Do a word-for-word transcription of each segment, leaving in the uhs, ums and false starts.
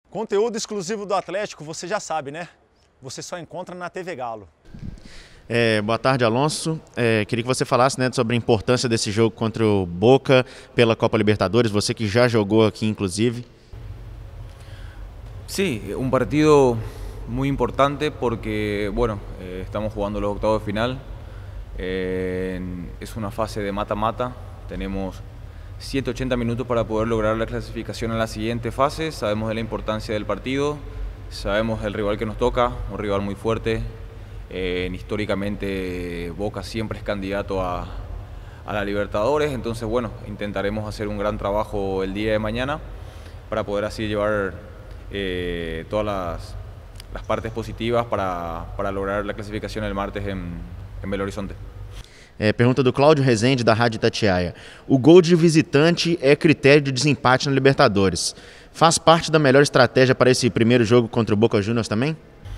Conteúdo exclusivo do Atlético, você já sabe, né? Você só encontra na T V Galo. É, boa tarde, Alonso. É, queria que você falasse, né, sobre a importância desse jogo contra o Boca pela Copa Libertadores, você que já jogou aqui, inclusive. Sí, un partido muy importante porque, bueno, eh, estamos jugando los octavos de final. Eh, es una fase de mata-mata. Tenemos ciento ochenta minutos para poder lograr la clasificación a la siguiente fase. Sabemos de la importancia del partido, sabemos del rival que nos toca, un rival muy fuerte. Eh, históricamente Boca siempre es candidato a, a la Libertadores, entonces bueno, intentaremos hacer un gran trabajo el día de mañana para poder así llevar eh, todas las, las partes positivas para, para lograr la clasificación el martes en, en Belo Horizonte. É, pergunta do Cláudio Rezende, da Rádio Itatiaia. O gol de visitante é critério de desempate na Libertadores. Faz parte da melhor estratégia para esse primeiro jogo contra o Boca Juniors também?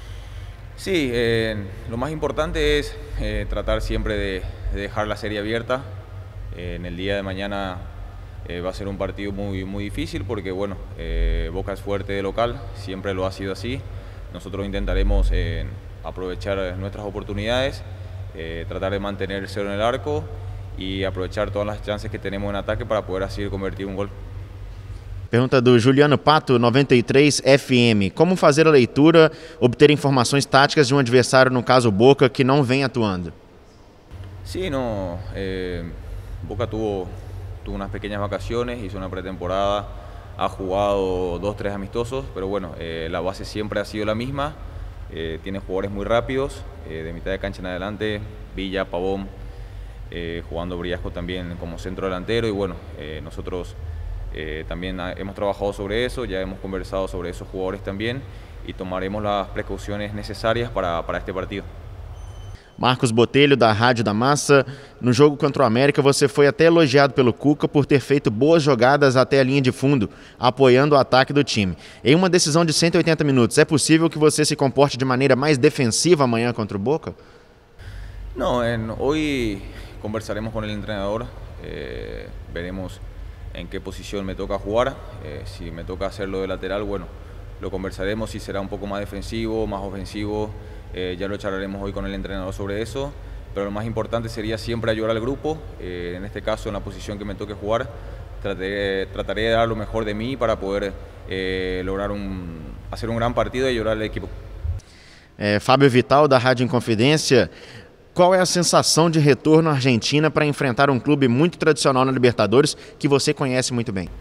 Sí, eh, lo más importante es eh, tratar siempre de, de dejar la serie abierta. Eh, en el día de mañana eh, va a ser un partido muy, muy difícil porque bueno, eh, Boca es fuerte de local, siempre lo ha sido así. Nosotros intentaremos eh, aprovechar nuestras oportunidades, eh, tratar de mantener el cero en el arco y aprovechar todas las chances que tenemos en ataque para poder así convertir un gol. Pergunta do Juliano Pato, noventa e três F M. Como fazer a leitura, obter informações táticas de um adversário, no caso Boca, que não vem atuando? Sí, no, eh, Boca tuvo, tuvo unas pequeñas vacaciones, hizo una pretemporada, ha jugado dos, tres amistosos, pero bueno, eh, la base siempre ha sido la misma. Eh, tiene jugadores muy rápidos, eh, de mitad de cancha en adelante, Villa, Pavón, eh, jugando Briasco también como centro delantero y bueno, eh, nosotros... Eh, también hemos trabajado sobre eso, ya hemos conversado sobre esos jugadores también y tomaremos las precauciones necesarias para, para este partido. Marcos Botelho, da Rádio da Massa. No jogo contra o América, você foi até elogiado pelo Cuca por ter feito boas jogadas até a linha de fundo, apoiando o ataque do time. Em uma decisão de cento e oitenta minutos, é possível que você se comporte de maneira mais defensiva amanhã contra o Boca? No, en, hoy conversaremos con el entrenador, eh, veremos en qué posición me toca jugar. Eh, si me toca hacerlo de lateral, bueno, lo conversaremos, si será un poco más defensivo, más ofensivo, eh, ya lo charlaremos hoy con el entrenador sobre eso, pero lo más importante sería siempre ayudar al grupo, eh, en este caso en la posición que me toque jugar, trataré, trataré de dar lo mejor de mí para poder eh, lograr un, hacer un gran partido y ayudar al equipo. É, Fábio Vital, da Rádio Inconfidência. Qual é a sensação de retorno à Argentina para enfrentar um clube muito tradicional na Libertadores que você conhece muito bem?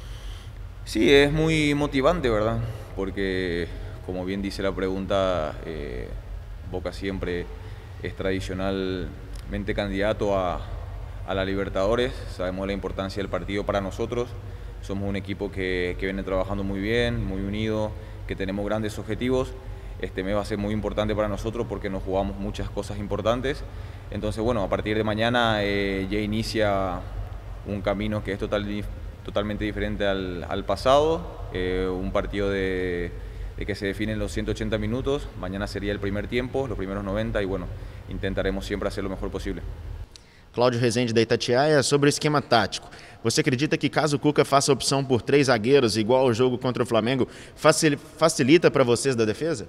Sí, es muy motivante, ¿verdad? Porque, como bien dice la pregunta, eh, Boca siempre es tradicionalmente candidato a, a la Libertadores. Sabemos la importancia del partido para nosotros. Somos un equipo que, que viene trabajando muy bien, muy unido, que tenemos grandes objetivos. Este mes va a ser muy importante para nosotros porque nos jugamos muchas cosas importantes. Entonces, bueno, a partir de mañana eh, ya inicia un camino que es total, totalmente diferente al, al pasado. Eh, un partido de, de que se definen los ciento ochenta minutos. Mañana sería el primer tiempo, los primeros noventa y bueno, intentaremos siempre hacer lo mejor posible. Cláudio Rezende, da Itatiaia, sobre o esquema tático. Você acredita que caso o Cuca faça a opção por três zagueiros, igual ao jogo contra o Flamengo, facilita para vocês da defesa?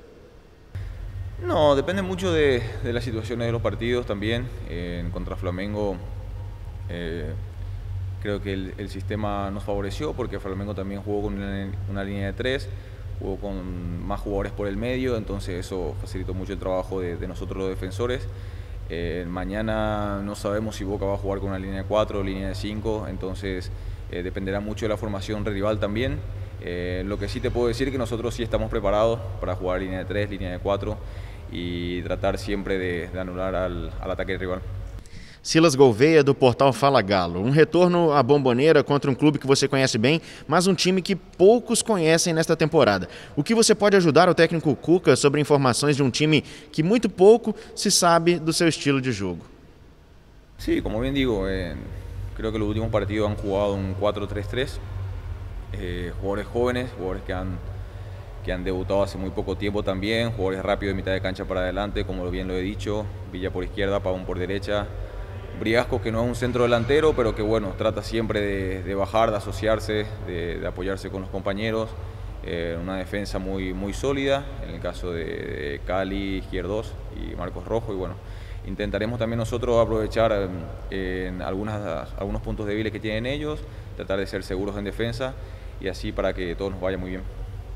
No, depende mucho de, de las situaciones de los partidos también. Eh, en contra Flamengo eh, creo que el, el sistema nos favoreció porque Flamengo también jugó con una, una línea de tres, jugó con más jugadores por el medio, entonces eso facilitó mucho el trabajo de, de nosotros los defensores. Eh, mañana no sabemos si Boca va a jugar con una línea de cuatro o línea de cinco, entonces eh, dependerá mucho de la formación rival también. Eh, lo que sí te puedo decir es que nosotros sí estamos preparados para jugar línea de tres, línea de cuatro y tratar siempre de, de anular al, al ataque rival. Silas Gouveia, do portal Fala Galo. Um retorno à Bombonera contra um clube que você conhece bem, mas um time que poucos conhecem nesta temporada. O que você pode ajudar o técnico Cuca sobre informações de um time que muito pouco se sabe do seu estilo de jogo? Sí, como bien digo, eh, creo que los últimos partidos han jugado un cuatro tres tres. Eh, jugadores jóvenes, jugadores que han, que han debutado hace muy poco tiempo también, jugadores rápidos de mitad de cancha para adelante, como bien lo he dicho, Villa por izquierda, Pavón por derecha, Briasco, que no es un centro delantero, pero que bueno, trata siempre de, de bajar, de asociarse, de, de apoyarse con los compañeros, eh, una defensa muy, muy sólida, en el caso de, de Cali, Izquierdos y Marcos Rojo, y bueno, intentaremos también nosotros aprovechar eh, en algunas, algunos puntos débiles que tienen ellos, tratar de ser seguros en defensa y así para que todo nos vaya muy bien.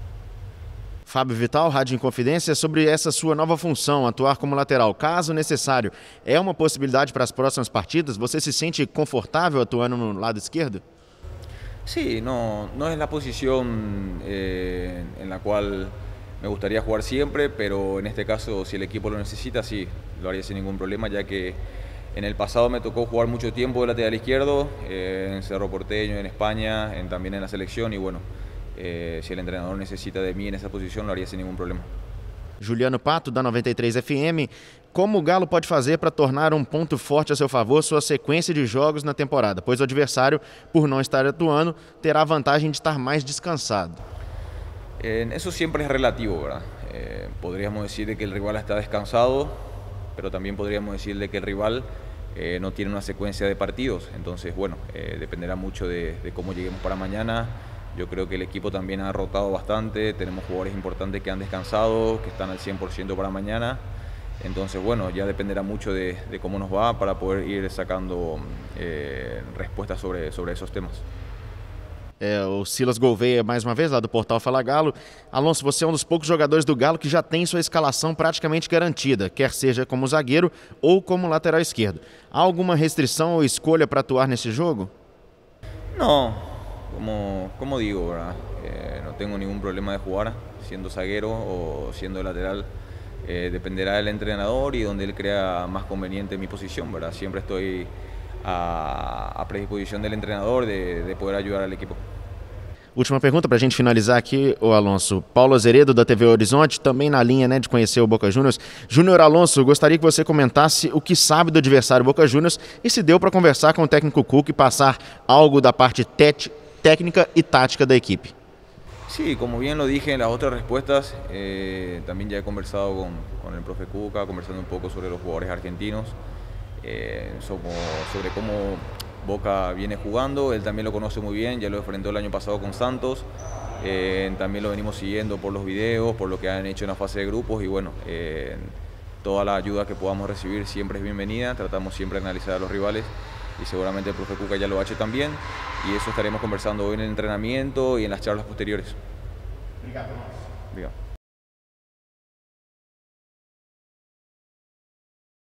Fábio Vital, Rádio Inconfidência, sobre essa sua nova função, atuar como lateral, caso necessário, é uma possibilidade para as próximas partidas? Você se sente confortável atuando no lado esquerdo? Sí, no, no es la posición eh, en la cual me gustaría jugar siempre, pero en este caso, si el equipo lo necesita, sí, lo haría sin ningún problema, ya que en el pasado me tocó jugar mucho tiempo de lateral izquierdo, eh, en Cerro Porteño, en España, en, también en la selección, y bueno, eh, si el entrenador necesita de mí en esa posición, lo haría sin ningún problema. Juliano Pato, da noventa e três F M, como o Galo pode fazer para tornar um ponto forte a seu favor sua sequência de jogos na temporada, pois o adversário, por não estar atuando, terá a vantagem de estar mais descansado? Eh, eso siempre es relativo, ¿verdad? Eh, podríamos decir de que el rival está descansado, pero también podríamos decir de que el rival eh, no tiene una secuencia de partidos, entonces bueno, eh, dependerá mucho de, de cómo lleguemos para mañana. Yo creo que el equipo también ha rotado bastante, tenemos jugadores importantes que han descansado, que están al cien por ciento para mañana. Entonces, bueno, ya dependerá mucho de, de cómo nos va para poder ir sacando eh, respuestas sobre, sobre esos temas. É, o Silas Gouveia, mais uma vez, lá do Portal Fala Galo. Alonso, você é um dos poucos jogadores do Galo que já tem sua escalação praticamente garantida, quer seja como zagueiro ou como lateral esquerdo. Há alguma restrição ou escolha para atuar nesse jogo? Não. Como, como digo, ¿verdad? Eh, no tengo ningún problema de jugar siendo zaguero o siendo lateral. Eh, dependerá del entrenador y donde él crea más conveniente mi posición, ¿verdad? Siempre estoy a, a predisposición del entrenador de, de poder ayudar al equipo. Última pergunta para a gente finalizar aqui, o Alonso. Paulo Azeredo, da T V Horizonte, também na linha, né, de conhecer o Boca Juniors. Júnior Alonso, gostaria que você comentasse o que sabe do adversário Boca Juniors e se deu para conversar com o técnico Cuca e passar algo da parte técnica técnica y táctica de equipo. Sí, como bien lo dije en las otras respuestas, eh, también ya he conversado con, con el profe Cuca, conversando un poco sobre los jugadores argentinos, eh, sobre, sobre cómo Boca viene jugando. Él también lo conoce muy bien, ya lo enfrentó el año pasado con Santos, eh, también lo venimos siguiendo por los videos, por lo que han hecho en la fase de grupos y bueno, eh, toda la ayuda que podamos recibir siempre es bienvenida, tratamos siempre de analizar a los rivales y seguramente el profe Cuca ya lo ha hecho también y eso estaremos conversando hoy en el entrenamiento y en las charlas posteriores. Obrigado. Obrigado.